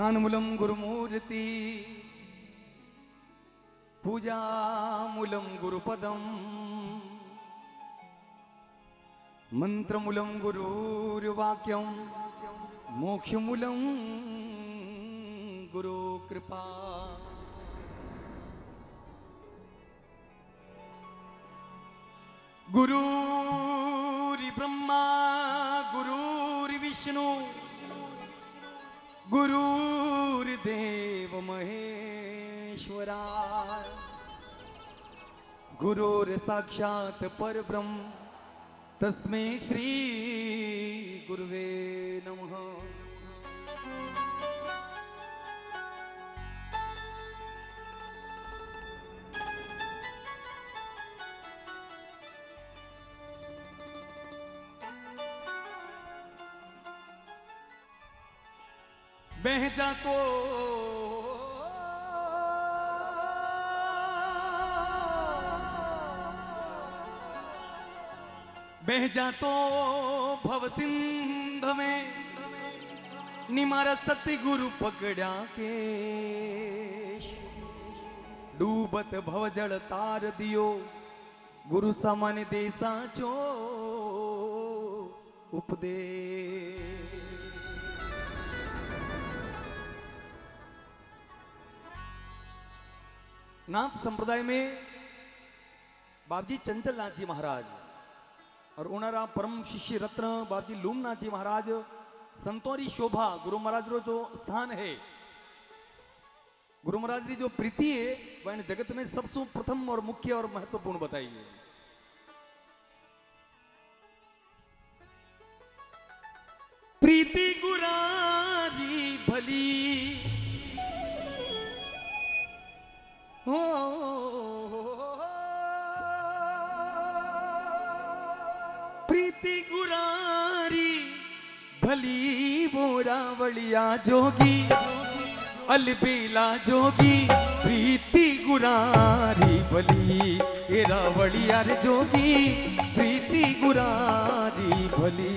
ध्यानमूलं गुरुमूर्ति पूजामूलं गुरुपदं मंत्रमूलं गुरुर्वाक्यं मोक्षमूलं गुरुकृपा। गुरुर्ब्रह्मा गुरुर्विष्णु गुरुर्देव महेश्वरा गुरुर्साक्षात् परब्रह्म तस्मै श्री गुरुवे नमः। बह जा तो भव सिंध में निमारा सतगुरु पकड़ा के डूबत भव जड़ तार दियो गुरु सामान्य देसा चो उपदेश। नाथ संप्रदाय में बाबजी चंचल नाथ जी महाराज और उनारा परम शिष्य रत्न बाबजी लूमनाथ जी महाराज संतोरी शोभा गुरु महाराज रो जो स्थान है, गुरु महाराज की जो प्रीति है वह जगत में सबसे प्रथम और मुख्य और महत्वपूर्ण बताई है। प्रीति गुरारी भली हो प्रीति गुरारी भली बोरावलिया जोगी अलबेला जोगी प्रीति गुरारी भली एरावलिया रे जोगी प्रीति गुरारी भली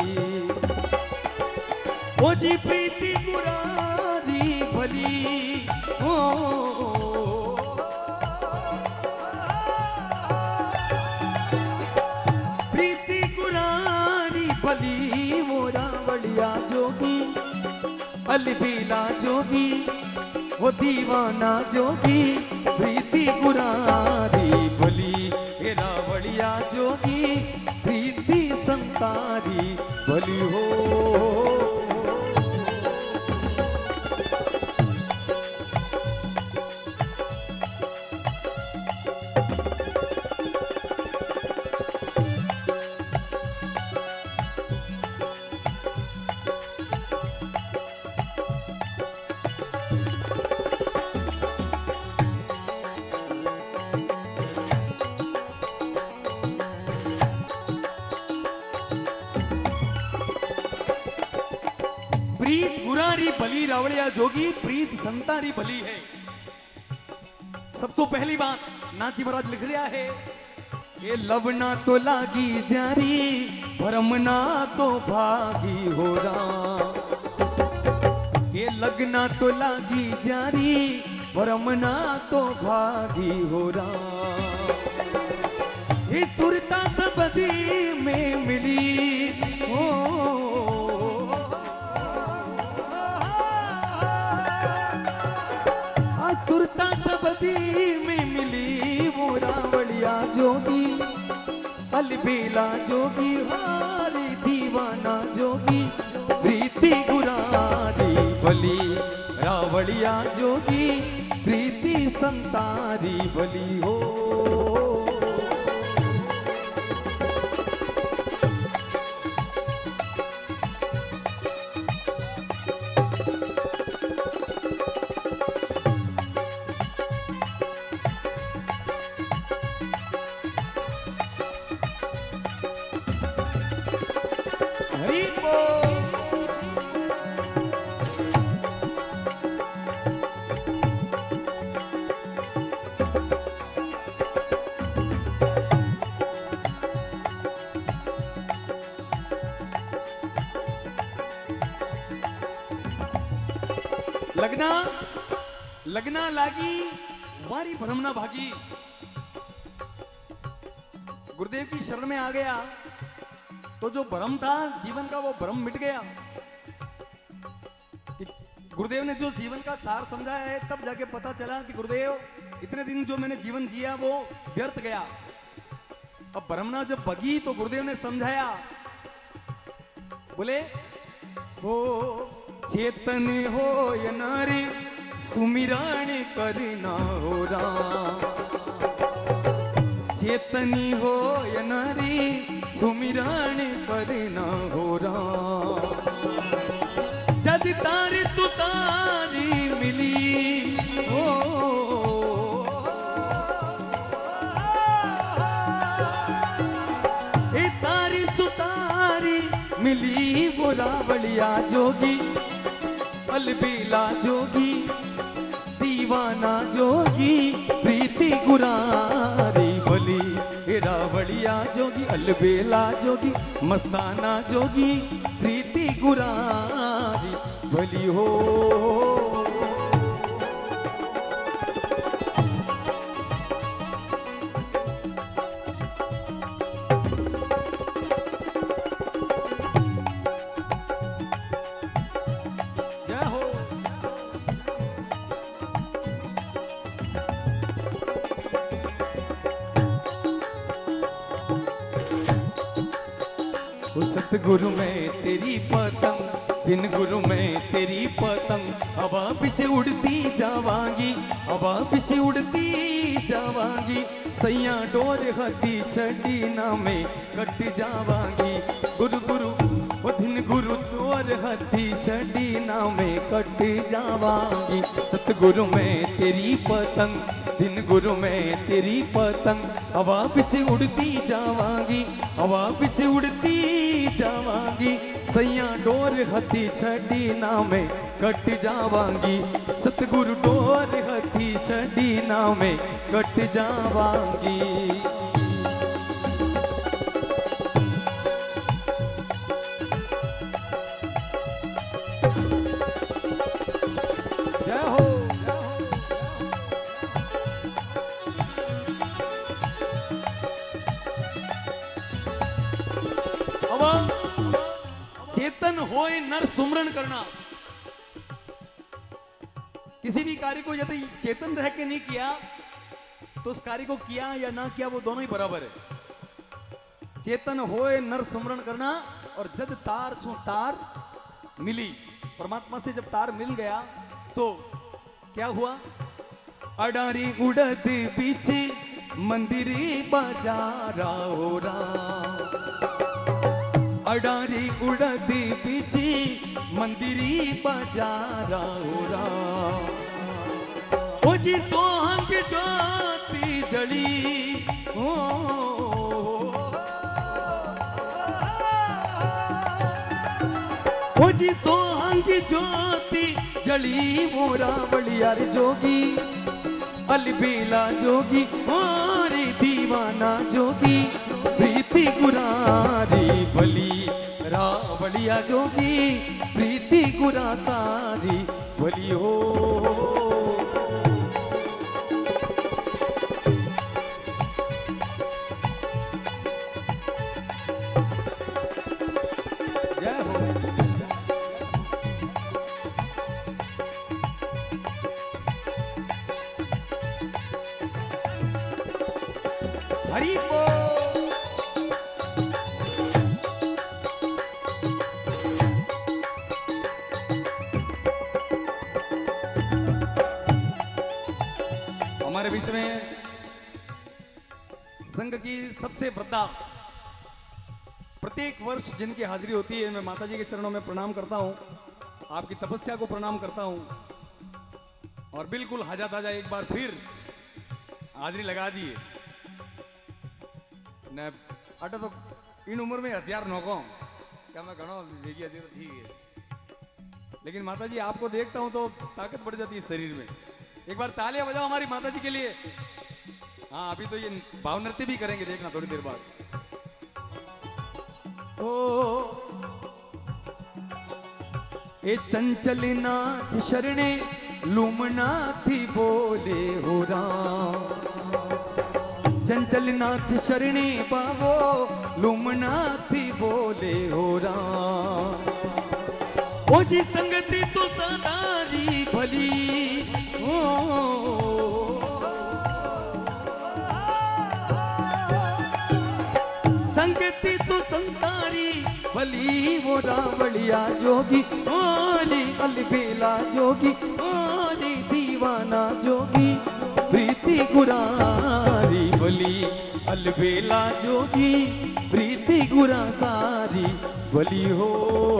ओ जी प्रीति गुरारी भली ओ भली मोरा बलिया जोगी अलबेला जोगी वो दीवाना जोगी प्रीति गुरारी भली हेरा बलिया जोगी प्रीति संतारी भली हो। प्रीत गुरारी भली रावलिया जोगी प्रीत संतारी भली है। सबसे पहली बात नाथ जी महाराज लिख रहा है ये लवना तो लागी जारी भरमना तो भागी हो रहा, ये लगना तो लागी जारी भरमना तो भागी हो रहा, ये सुरता सबदी में मिली हो सुरता सबदी में मिली वो रावलिया जोगी अलबेला जोगी हारी दीवाना जोगी प्रीति गुरारी भली रावलिया जोगी प्रीति संतारी भली हो। लगना लगना लागी वारी भ्रम ना भागी। गुरुदेव की शरण में आ गया तो जो भ्रम था जीवन का वो भ्रम मिट गया। गुरुदेव ने जो जीवन का सार समझाया है तब जाके पता चला कि गुरुदेव इतने दिन जो मैंने जीवन जिया वो व्यर्थ गया। अब भ्रमना जब भगी तो गुरुदेव ने समझाया, बोले हो चेतन हो या नारी सुमिरण करना हो राम। चेतनी हो या नारी सुमिरण करना हो राम। जद तारी सुतारी मिली हो ए तारी सुतारी मिली वो रावलिया जोगी अलबेला जोगी दीवाना जोगी प्रीति गुरारी भली। ए रावलिया जोगी अलबेला जोगी मस्ताना जोगी प्रीति गुरारी भली हो। सतगुरु में तेरी पतंग दिन गुरु में तेरी पतंग हवा पीछे उड़ती जावांगी हवा पीछे उड़ती जावांगी। सैया डोर हदी छड़ी ना में कट जावांगी। गुरु गुरु वो दिन गुरु डोर हदी छड़ी ना में कट जावांगी। सतगुरु में तेरी पतंग दिन गुरु में तेरी पतंग हवा पीछे उड़ती जावांगी हवा पीछे उड़ती जावांगी। सैया डोर हथी छड़ी ना में कट जावांगी। सतगुरु डोर हथी छड़ी ना में कट जावांगी। जय हो। चेतन होए नर सुमरण करना। किसी भी कार्य को यदि चेतन रह के नहीं किया तो उस कार्य को किया या ना किया वो दोनों ही बराबर है। चेतन होए नर सुमरण करना और जब तार सु तार मिली परमात्मा से जब तार मिल गया तो क्या हुआ। अडारी उड़द पीछे मंदिरी बाजारा हो रहा। अडारी उड़दी पीछे मंदिरी बाजारा हो रहा। ओ जी सोहंग ज्योति जली ओ जी सोहंग ज्योति जली वो रावलियार जोगी अलबेला जोगी मोरी दीवाना जोगी प्रीति गुरारी भली। रावलिया जोगी प्रीति गुरा सारी भली हो। जय हो। हरि बोल। हमारे बीच में संघ की सबसे वृद्धा प्रत्येक वर्ष जिनकी हाजिरी होती है मैं माता जी के चरणों में प्रणाम करता हूं। आपकी तपस्या को प्रणाम करता हूं और बिल्कुल हाजा ताजा एक बार फिर हाजिरी लगा दिए ने अटे तो इन उम्र में हथियार नौको क्या मैं घणो देखिए तो ठीक है लेकिन माता जी आपको देखता हूं तो ताकत बढ़ जाती है शरीर में। एक बार तालियां बजाओ हमारी माता जी के लिए। हाँ अभी तो ये भाव नृत्य भी करेंगे देखना थोड़ी देर बाद। ओ ए चंचल नाथ शरणे लूमनाथी बोले हो राम। चंचल नाथ शरणे बाबो लूमनाथी बोले हो राम। ओ जी संगति तो सदारी भली हो, संगति तो संतारी भली वो रावलिया जोगी ओरी अलबेला जोगी ओरी दीवाना जोगी प्रीति गुरारी भली अलबेला जोगी प्रीति गुरा सारी भली हो।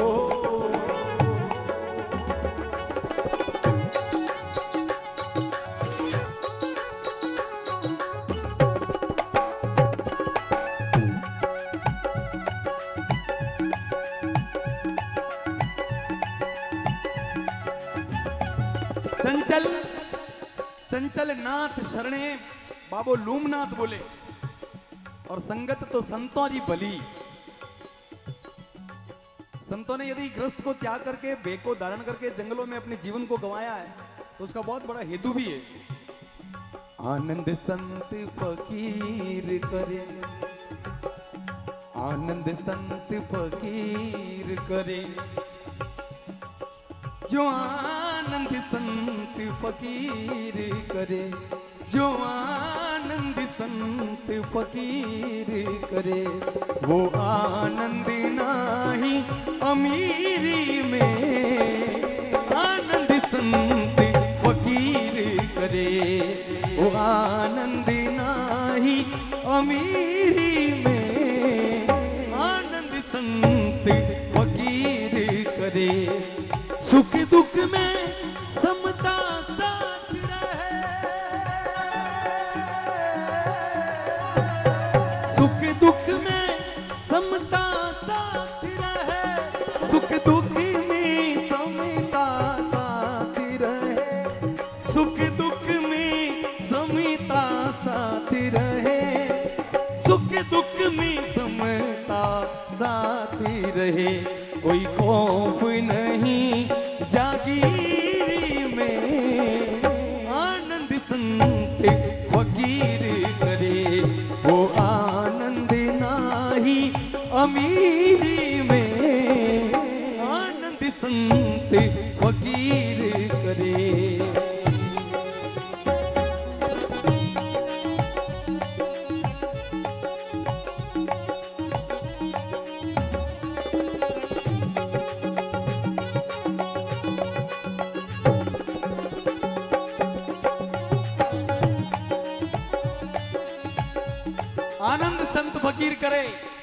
चंचल चंचल नाथ शरणे बाबो लूमनाथ बोले और संगत तो संतों की भली। संतों ने यदि ग्रस्त को त्याग करके बेग को धारण करके जंगलों में अपने जीवन को गंवाया है तो उसका बहुत बड़ा हेतु भी है। आनंद संत फकीर करे, आनंद संत फकीर करे, जो आनंद संत फकीर करे, जो आनंद संत फकीर करे, वो आनंद नाही अमीरी में। आनंद संत फकीर करे, वो आनंद नाही अमीरी में। आनंद संत फकीर करे, सुख दुख में समता साथ रहे, सुख दुख में समता साथ रहे, सुख दुख में समता साथ रहे, सुख दुख में समता साथ रहे, सुख दुख में समता साथ रहे। कोई खौफ नहीं जागीरी में। आनंद संत फकीर करे, वो आनंद नाही अमीरी में। आनंद संत फकीर करे। आनंद संत फकीर करे,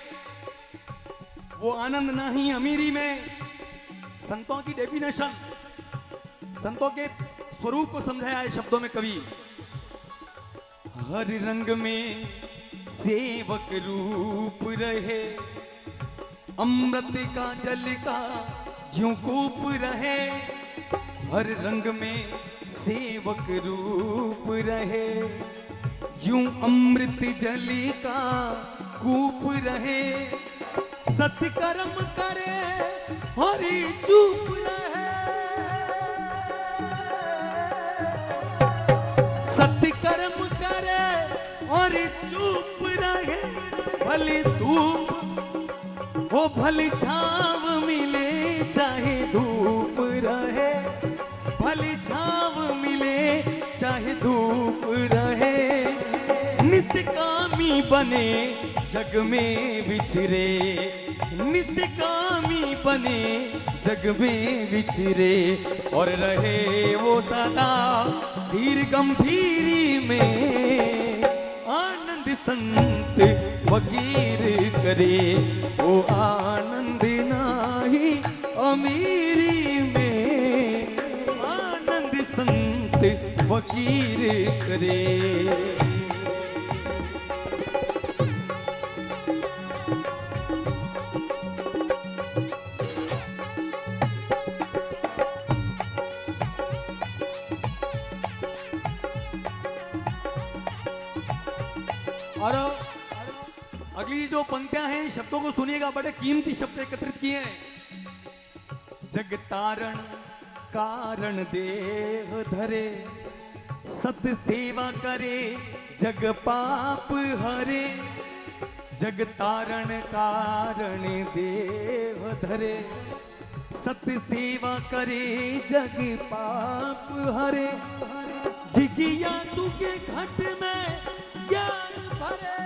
वो आनंद नहीं अमीरी में। संतों की डेफिनेशन, संतों के स्वरूप को समझाया है शब्दों में कवि। हर रंग में सेवक रूप रहे, अमृत का जल का ज्यों कूप रहे। हर रंग में सेवक रूप रहे, ज्यों अमृत जल का कूप रहे। सत्कर्म करे और चुप रहे, सत्कर्म करे और चुप रहे। भले धूप हो भले छाव मिले चाहे धूप रहे, भले छाव मिले चाहे धूप रहे। निष्कामी बने जग में विचरे, निष्कामी बने जग में विचरे। और रहे वो सदा धीर गंभीरी में। आनंद संत फकीर करे, वो आनंद नाही अमीरी में। आनंद संत फकीर करे। और अगली जो पंक्तियां हैं शब्दों को सुनिएगा, बड़े कीमती शब्द एकत्रित किए हैं। जग तारण कारण देह धरे, सत सेवा करे जग पाप हरे। जग तारण कारण देह धरे, सत सेवा करे जग पाप हरे। जिज्ञासु के घट में ज्ञान भरे,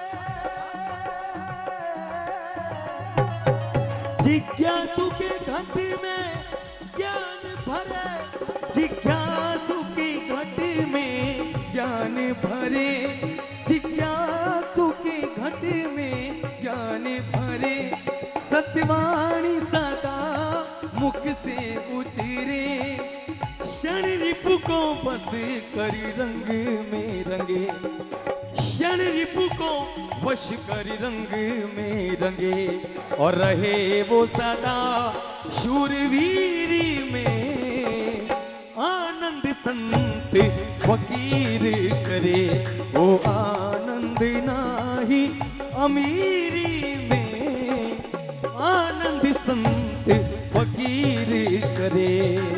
जिज्ञासु के घट में ज्ञान भरे। जिज्ञासु के घट में ज्ञान भरे, जिज्ञासु के घट में ज्ञान भरे। सत्यवाणी सदा मुख से उचरे, क्षण रिपु को बस कर रंग में रंगे। क्षण रिपु को वश कर रंग में रंगे, और रहे वो सदा शूरवीरी में। आनंद संत फकीर करे, वो आनंद नाही अमीरी में। आनंद संत फकीर करे।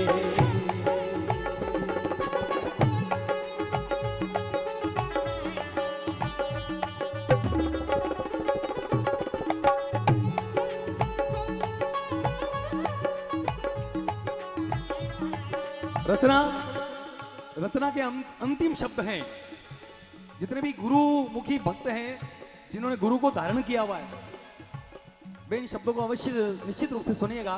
रचना के अंतिम शब्द हैं। जितने भी गुरुमुखी भक्त हैं, जिन्होंने गुरु को धारण किया हुआ है, वे इन शब्दों को अवश्य निश्चित रूप से सुनिएगा।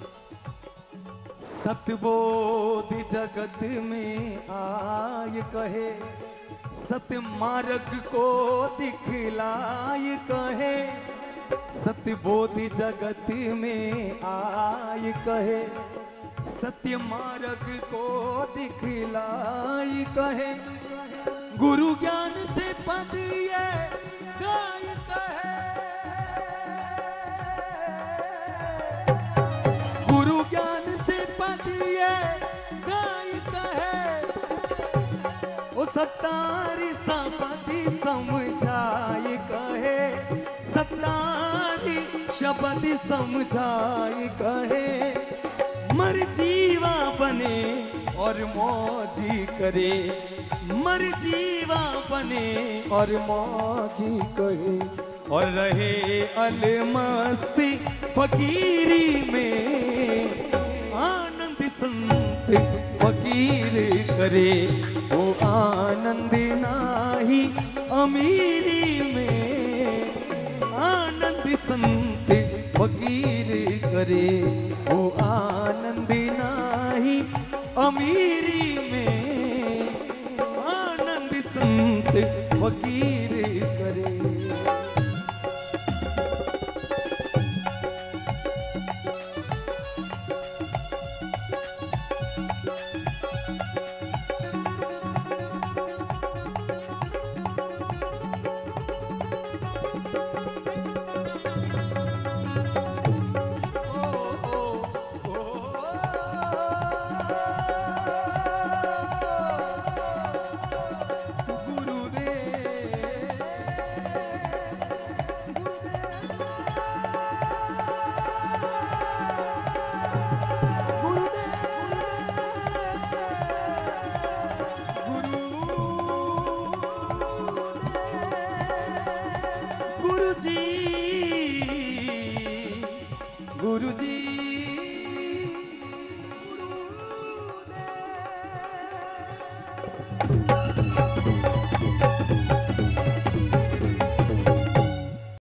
सतबोध जगत में आय कहे, सत्य मार्ग को दिखलाय कहे। सत्यबोध जगत में आय कहे, सत्य मार्ग को दिखलाई कहे। गुरु ज्ञान से पद ये गाय कहे, गुरु ज्ञान से पद ये गाय कहे। वो सत्तारी संपत्ति समझाए कहे, सत्तारी शब्द समझाए कहे। मर जीवा बने और मौजी करे, मर जीवा बने और मौजी करे। और रहे अलमस्ती फकीरी में, आनंद संत फकीर करे। वो आनंद नाही अमीरी में, आनंद संत फकीर करे। वो आनंद नाही अमीरी में, आनंद संत फकीर करे। गुरु जी